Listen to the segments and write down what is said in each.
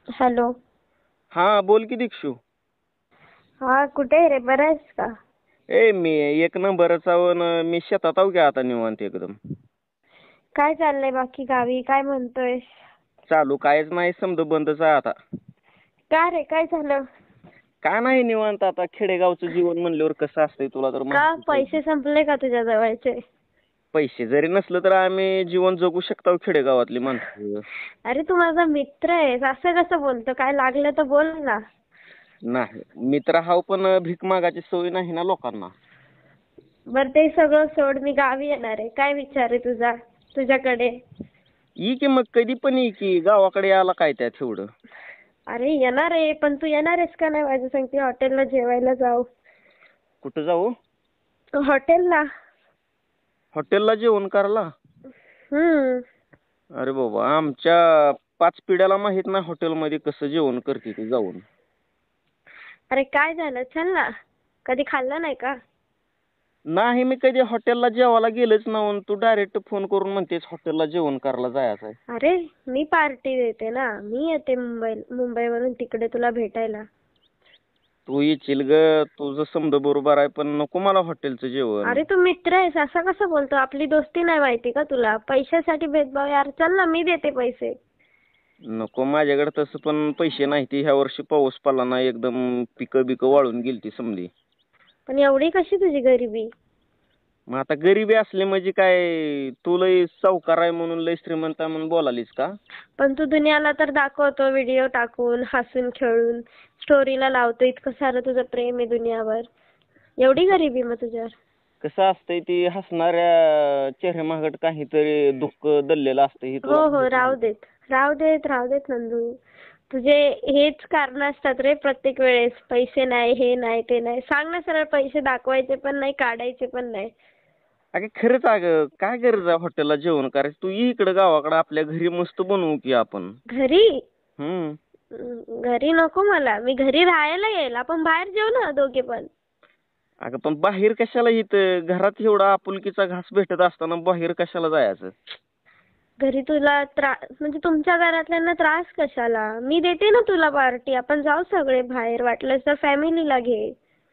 Hello. हा बोल की दीक्षू. हा, कुठे आहे रे? बरं आहेस का? मी एक नंबरच आहो न, मी शेतात आहो की आता निवांत एकदम. काय चाललंय बाकी गावी? काय म्हणतोय? चालू कायच नाही, समजा बंदच आहे आता. का रे, काय झालं? काय नाही, निवांत आता. खेडेगावचं जीवन म्हणल्यावर कसं असतंय तुला तर का माहितीच आहे. पैसे संपले का तुझ्या जवळचे? पैसे जरी नसलं तर आम्ही जीवन जगू शकतो खेडेगावातली माणसं. अरे, तू माझा मित्र आहेस, असं कसं बोलतो? काय लागलं तर बोल ना. नाही, मित्र हाव पण भीक मागायची सवय नाही ना लोकांना. बरं, ते सगळं सोड, मी गावी येणार आहे. काय विचार आहे तुझ्याकडे? ये की मग, कधी पण ये की. गावाकडे यायला काय त्यात एवढं. अरे येणार आहे, पण तू येणार आहेस का नाही माझ्या संगती? हॉटेलला जेवायला जाऊ. कुठं जाऊ? हॉटेलला. हॉटेलला जेवण करायला? हम्म. अरे बाबा, आमच्या 5 पिढ्याला माहित नाही हॉटेलमध्ये कसं जेवण करते ते जाऊन. अरे काय झालं? चल ना. कधी खाल्लं नाही का? नाही, मी कधी हॉटेलला जेवायला गेलोच नाही. तू डायरेक्ट फोन करून म्हणतेस हॉटेलला जेवण करायला जायचं आहे. अरे, मी पार्टी देते ना. मी येते मुंबईवरून तिकडे तुला भेटायला. तू येशील ग, तुझं समजा बरोबर आहे, पण नको मला हॉटेलचं जेवण. अरे, तू मित्र आहेस, असं कसं बोलतो? आपली दोस्ती नाही माहिती का तुला? पैशासाठी भेदभाव? यार चल ना, मी देते पैसे. नको, माझ्याकडे तसं पण पैसे नाही. ती ह्या वर्षी पाऊस पडला नाही, एकदम पिकं बिकं वाळून गेलती समधी. पण एवढी कशी तुझी गरिबी? मग आता गरिबी असली म्हणजे काय, तू लय सावकार आहे म्हणून, लय श्रीमंत आहे म्हणून बोलालीस का? पण तू दुनियाला तर दाखवतो व्हिडिओ टाकून, हसून खेळून, स्टोरीला लावतो. इतकं सारं तुझं प्रेम आहे दुनियावर. एवढी गरिबी मग तुझ्यावर? कसं असतंय, ती हसणाऱ्या चेहऱ्यामागट काहीतरी दुःख दडलेलं असतं हे तुला हो हो, माहित राहू नाही. देत. राहू देत, राहू देत नंदू. तुझे हेच कारण असतात रे प्रत्येक वेळेस. पैसे नाही, हे नाही, ते नाही. सांग ना सरळ, पैसे दाखवायचे पण नाही, काढायचे पण नाही. अगं खरंच, अगं काय गरज आहे हॉटेलला जेवण करायचं? तू ये इकडं गावाकडं, आपल्या घरी मस्त बनवू की आपण. घरी? हम्म. घरी नको मला. मी घरी राहायला येईल. आपण बाहेर जेऊ ना दोघे पण. अगं पण बाहेर कशाला? इथं घरात एवढा आपुलकीचा घास भेटत असताना बाहेर कशाला जायचं? घरी तुला त्रास म्हणजे तुमच्या घरातल्यांना त्रास कशाला? मी देते ना तुला पार्टी. आपण जाऊ सगळे बाहेर. वाटलंच तर फॅमिलीला घे.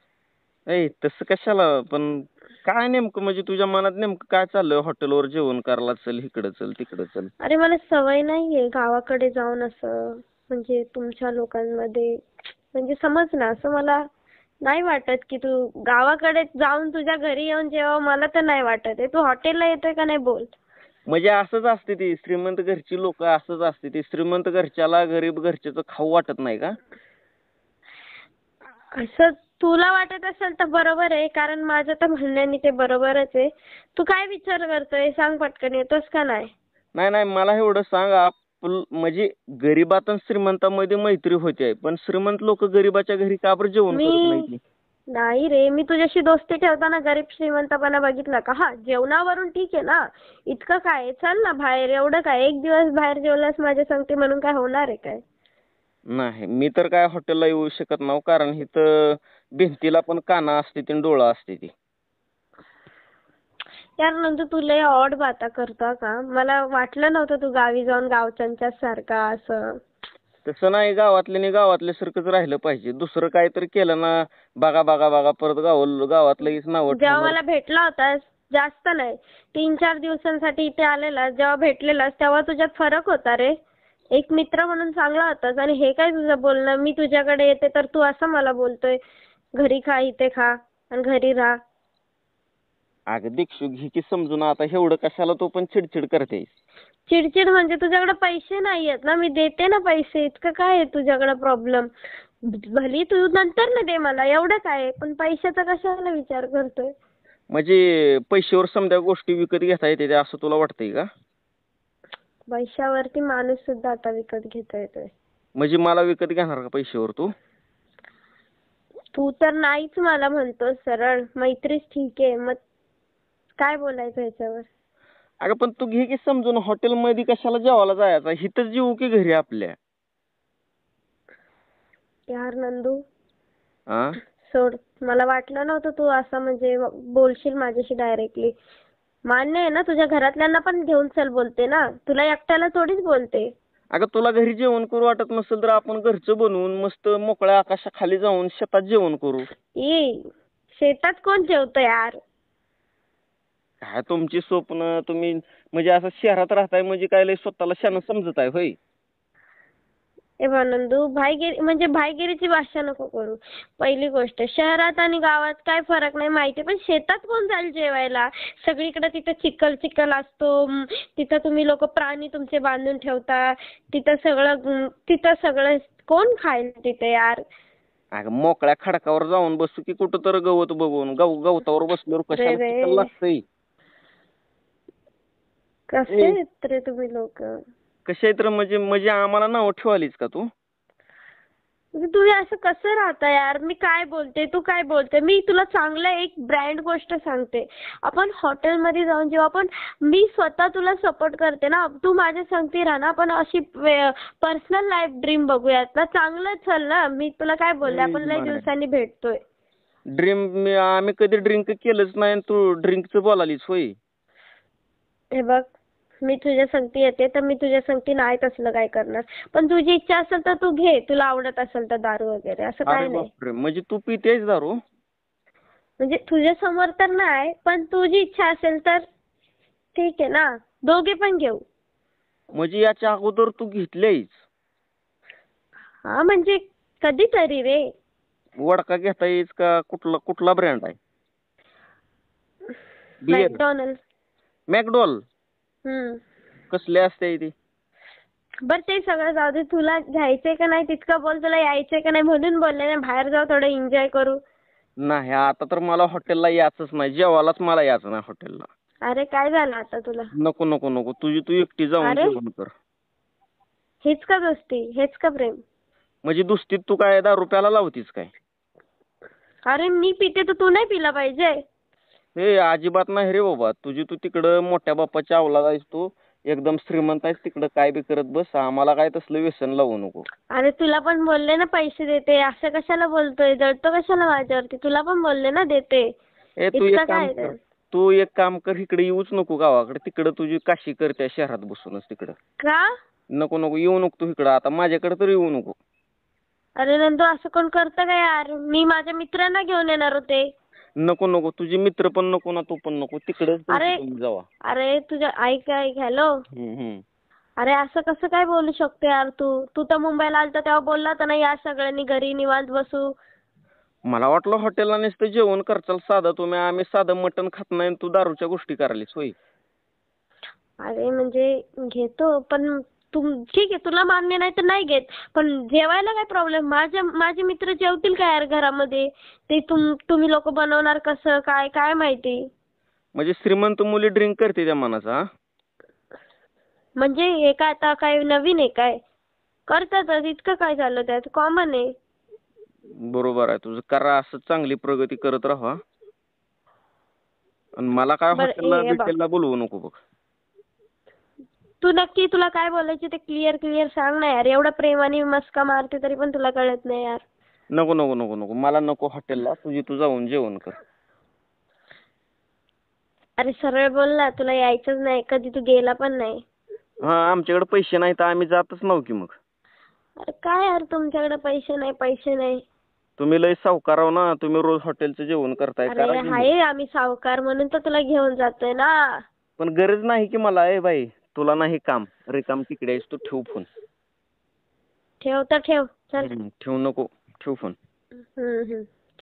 तसं कशाला? पण काय नेमकं म्हणजे तुझ्या मनात नेमकं काय चाललंय? हॉटेलवर जेवण करायला चल, इकडं चल, तिकडं चल. अरे, मला सवय नाहीये गावाकडे जाऊन असं म्हणजे तुमच्या लोकांमध्ये. म्हणजे समज ना, असं मला नाही वाटत की तू गावाकडे जाऊन तुझ्या घरी येऊन जेव्हा, मला तर नाही वाटत आहे. तू हॉटेलला येतोय का नाही बोल. म्हणजे असंच असते ती श्रीमंत घरची लोक, असंच असते ती. श्रीमंत घरच्याला गरीब घरच्याचं खाऊ वाटत नाही का? असं तुला वाटत असेल तर बरोबर आहे, कारण माझं तर म्हणण्याने ते बरोबरच आहे. तू काय विचार करतोय सांग पटकन, येतोस का नाही? नाही नाही, मला एवढं सांग, म्हणजे गरीबात आणि श्रीमंतामध्ये मैत्री होते, पण श्रीमंत लोक गरीबाच्या घरी का बरं जेवण करत मी नाहीत? नाही रे, मी तुझ्याशी दोस्ती ठेवताना गरीब श्रीमंतपणा बघितला का? हा, जेवणावरून ठीक आहे ना. इतकं काय, चल ना बाहेर. एवढं काय, एक दिवस बाहेर जेवलास माझ्या संगती म्हणून काय होणार आहे काय? नाही, मी तर काय हॉटेलला येऊ शकत नाही, कारण इथं भिंतीला पण काना असते ती, डोळा असते ती. यार नंतर तू लय ऑड बाता करतो का? मला वाटलं नव्हतं तू गावी जाऊन गावच्यांच्या सारखा असं. तसं नाही, गावातल्याने गावातल्यासारखंच राहिलं पाहिजे. दुसरं काहीतरी केलं ना, बघा बघा बघा, परत गावातलं नाव जेव्हा ठेवणार. मला भेटला होतास, जास्त नाही 3-4 दिवसांसाठी इथे आलेला, जेव्हा भेटलेलास तेव्हा तुझ्यात फरक होता रे. एक मित्र म्हणून चांगला होतास. आणि हे काय तुझं बोलणं? मी तुझ्याकडे येते तर तू असं मला बोलतोय, घरी खा, इथे खा आणि घरी राहा. अगं दीक्षू, घे की समजून. आता एवढं कशाला तू पण चिडचिड करतेस? चिडचिड म्हणजे तुझ्याकडे पैसे नाहीयेत ना? मी देते ना पैसे. इतकं काय आहे तुझ्याकडे प्रॉब्लेम? भली तू नंतर ना दे मला, एवढं काय, पण पैशाचा कशाला विचार करतोय? म्हणजे पैशावर समजा गोष्टी विकत घेता येते ते, असं तुला वाटतंय का? पैशावरती माणूस सुद्धा आता विकत घेता येतोय. म्हणजे मला विकत घेणार का पैशावर तू? तू तर नाहीच मला म्हणतोस सरळ. मैत्रीच ठीक आहे, मग काय बोलायचं ह्याच्यावर? अगं पण तू घे की समजून, हॉटेलमध्ये कशाला जेवायला जायचं? इथंच जेवू की घरी आपल्या. यार नंदू, हा, सोड. मला वाटलं नव्हतं तू असं म्हणजे बोलशील माझ्याशी डायरेक्टली. मान्य आहे ना, तुझ्या घरातल्यांना पण घेऊन चल बोलते ना, तुला एकट्याला थोडीच बोलते. अगं तुला घरी जेवण करू वाटत नसेल तर आपण घरचं बनवून मस्त मोकळ्या आकाशाखाली जाऊन शेतात जेवण करू. शेतात कोण जेवतं यार. काय तुमची स्वप्न, तुम्ही म्हणजे असं शहरात राहताय म्हणजे काय लय स्वतःला शान समजत आहे होय. ए नंदू, म्हणजे भाईगिरीची भाषा नको करू. पहिली गोष्ट, शहरात आणि गावात काय फरक नाही माहिती, पण शेतात कोण जाईल जेवायला. सगळीकडे तिथं चिखल चिखल असतो. तिथं तुम्ही लोक प्राणी तुमचे बांधून ठेवता. तिथं सगळं कोण खाईल तिथे यार. अगं मोकळ्या खडकावर जाऊन बसू की कुठं तर गवत बघून गवतावर बसल्यावर कशाला चिखल लागतंय. कसे आहेत रे तुम्ही लोक. कसे तर म्हणजे आम्हाला नाव ठेवालीस का तू. तुम्ही असं कसं राहता यार. मी काय बोलते, तू काय बोलते. मी तुला चांगलं एक ब्रँड गोष्ट सांगते. आपण हॉटेलमध्ये जाऊन जेव्हा आपण, मी स्वतः तुला सपोर्ट करते ना, तू माझ्या संगती राहा ना, आपण अशी पर्सनल लाईफ ड्रीम बघूयात ना. चांगलं चल ना. मी तुला काय बोलले, आपण लय दिवसांनी भेटतोय. ड्रीम आम्ही कधी ड्रिंक केलंच नाही, तू ड्रिंकचं बोलालीस होय. हे बघ, मी तुझ्या संगती येते तर मी तुझ्या संगती नाही तसलं काय करणार. पण तुझी इच्छा असेल तर तू घे, तुला आवडत असेल तर दारू वगैरे, असं काय नाही. म्हणजे तू पितेस दारू. म्हणजे तुझ्या समोर तर नाही, पण तुझी इच्छा असेल तर ठीक आहे ना, दोघे पण घेऊ. म्हणजे याच्या अगोदर तू घेतलीस. हा म्हणजे कधीतरी रे. वडका घेता येईल का. कुठला ब्रँड आहे. मॅकडॉनल्ड. मॅकडॉल. कसले असते ती. बर ते सगळं जाऊ दे. तुला घ्यायचंय का नाही तितकं बोल. तुला यायचंय का नाही म्हणून बोलले ना. बाहेर जाऊ थोडं एन्जॉय करू. नाही आता तर मला हॉटेलला यायचंच नाही. जेवायलाच मला यायचं नाही हॉटेलला. अरे काय झालं आता तुला. नको नको नको, तू एकटी जाऊन जेवण कर. हेच का दोस्ती, हेच का प्रेम. म्हणजे दुस्तीत तू काय दारू प्यायला लावतीस काय. अरे मी पिते तर तू नाही पिला पाहिजे. हे अजिबात नाही रे बाबा. तू तिकडं मोठ्या बाप्पाच्या अवलाद आहेस. तू एकदम श्रीमंत आहेस, तिकडं काय बी करत बस. आम्हाला काय तसलं व्यसन लावू नको. अरे तुला पण बोलले ना पैसे देते. असं कशाला बोलतोय, जळतो कशाला माझ्यावरती. तुला पण बोलले ना देते. तू एक काम कर, इकडे येऊच नको गावाकडे. तिकडं तुझी काशी करते शहरात बसूनच तिकडं. का नको नको येऊ नको तू इकडं. आता माझ्याकडे तर येऊ नको. अरे नंदू, असं कोण करतं का यार. मी माझ्या मित्रांना घेऊन येणार होते. नको नको, तुझे मित्र पण नको ना, तू पण नको. तिकडे जावा. अरे तुझ्या ऐक. हॅलो. अरे असं कसं काय बोलू शकतो यार तू तर मुंबईला आलता तेव्हा बोलला होता ना, या सगळ्यांनी घरी निवांत बसू. मला वाटलं हॉटेलला नुसतं जेवण करचाल साधं. आम्ही साधं मटण खात नाही, तू दारूच्या गोष्टी करायलीस होय. अरे म्हणजे घेतो, पण ठीक आहे, तुला मान्य नाही तर नाही घेत. पण जेवायला काय प्रॉब्लेम. माझे मित्र जेवतील का यार घरामध्ये. ते तुम्ही लोक बनवणार कसं काय काय माहिती. म्हणजे श्रीमंत मुली ड्रिंक करते त्या मनाचा. म्हणजे हे काय आता काय नवीन आहे काय. करतातच, इतकं काय झालं त्यात, कॉमन आहे. बरोबर आहे तुझं. करा असं, चांगली प्रगती करत राहा. आणि मला काय हॉटेलला बोलवू नको बघ. तू नक्की तुला काय बोलायचे ते क्लिअर सांग ना यार. एवढं प्रेमाने मस्का मारते तरी पण तुला कळत नाही यार. नको नको नको नको, मला नको हॉटेलला. तू जाऊन जेवण कर. अरे सरळ बोल ना, तुला यायचंच नाही. कधी तू गेला पण नाही. हा, आमच्याकडे पैसे नाही तर आम्ही जातच नव्हतो की मग. अरे काय यार तुमच्याकडे पैसे नाही. तुम्ही लय सावकार आहो ना. तुम्ही रोज हॉटेलचं जेवण करताय. अरे हाय, आम्ही सावकार म्हणून तर तुला घेऊन जातोय ना. पण गरज नाही की मला. बाई तुला नाही काम, रिकाम तिकडे आहेस तू. ठेव फोन. ठेव तर ठेव चल. ठेवू नको, ठेव फोन.